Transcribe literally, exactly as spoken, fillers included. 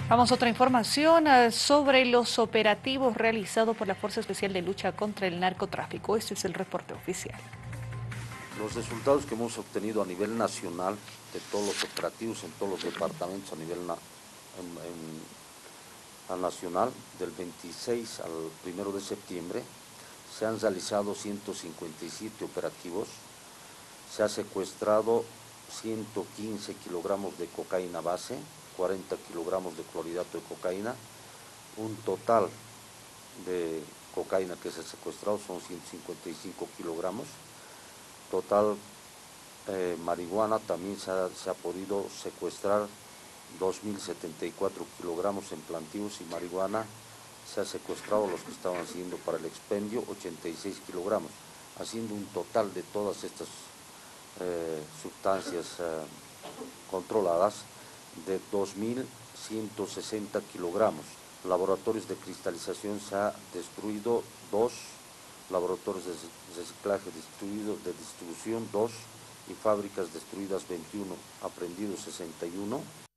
Vamos a otra información eh, sobre los operativos realizados por la Fuerza Especial de Lucha contra el Narcotráfico. Este es el reporte oficial. Los resultados que hemos obtenido a nivel nacional de todos los operativos en todos los departamentos a nivel na en, en, a nacional, del veintiséis al primero de septiembre, se han realizado ciento cincuenta y siete operativos, se ha secuestrado ciento quince kilogramos de cocaína base, cuarenta kilogramos de clorhidrato de cocaína, un total de cocaína que se ha secuestrado son ciento cincuenta y cinco kilogramos, total eh, marihuana también se ha, se ha podido secuestrar dos mil setenta y cuatro kilogramos en plantíos y marihuana se ha secuestrado los que estaban sirviendo para el expendio ochenta y seis kilogramos, haciendo un total de todas estas eh, sustancias eh, controladas de dos mil ciento sesenta kilogramos. Laboratorios de cristalización se ha destruido dos, laboratorios de reciclaje destruidos, de distribución dos y fábricas destruidas veintiuno, aprendidos sesenta y uno.